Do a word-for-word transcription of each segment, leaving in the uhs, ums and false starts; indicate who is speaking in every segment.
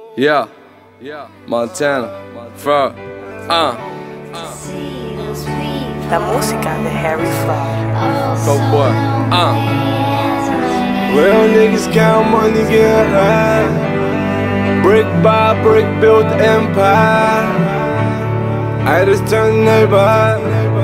Speaker 1: Yeah, yeah, Montana, Frog, uh.
Speaker 2: La música de Harry Flow.
Speaker 1: Go boy, uh.
Speaker 3: Real niggas count money, get high. Brick by brick, built the empire. I just turned the neighborhood.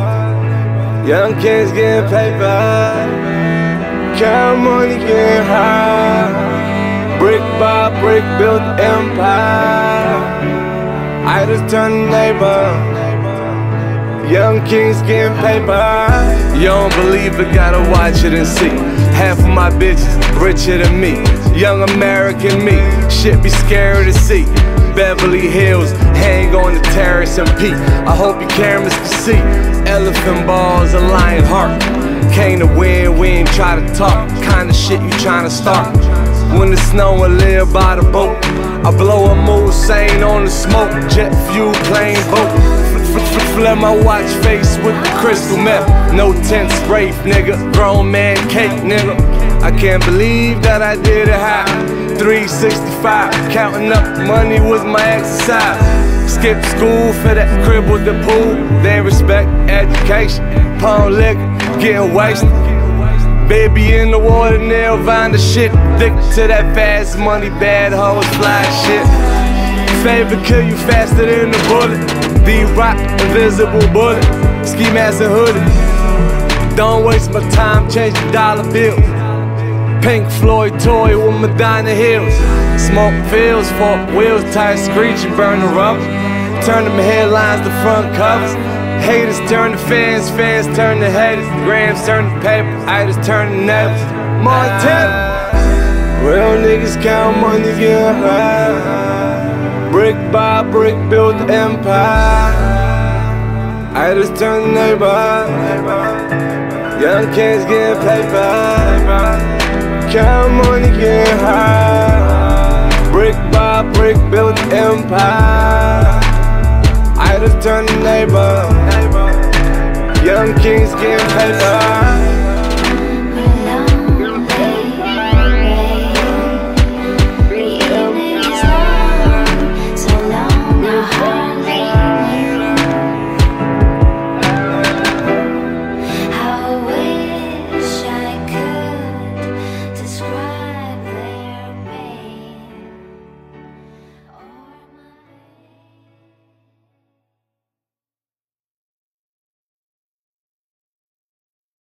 Speaker 3: Young kids getting paper. Count money, get high. Brick by brick, built the empire. I just turned the neighborhood. Young kings getting paper.
Speaker 1: You don't believe it, gotta watch it and see. Half of my bitches richer than me. Young American me, shit be scary to see. Beverly Hills, hang on the terrace and peak. I hope your cameras can see. Elephant balls, a lion heart. Came to win, we ain't try to talk. Kinda shit you tryna start. When the snow and live by the boat, I blow a Mulsanne on the smoke. Jet fuel plane boat. Flare my watch face with the crystal meth. No tent spray, nigga. Grown man cake, nigga. I can't believe that I did it high. three sixty-five, counting up money was my exercise. Skip school for that crib with the pool. They respect education. Pound liquor, getting wasted. Baby in the water, nail find the shit. Thick to that fast money, bad hoes, fly shit. Favorite kill you faster than the bullet. D-Rock, invisible bullet. Ski mask and hoodie. Don't waste my time changing dollar bills. Pink Floyd toy with Madonna heels. Smoke fields, fork wheels, tires screeching, burn the rubber. Turn them headlines to front covers. Haters turn to fans, fans turn to haters. Grams turn to paper, I just turn to nevers. Montana.
Speaker 3: Real niggas count money, get high. Brick by brick, built the empire. I just turned the neighborhood. Young kids getting paper. Count money, get high. Brick by brick, built the empire. I just turned the neighborhood. Young kings getting paper.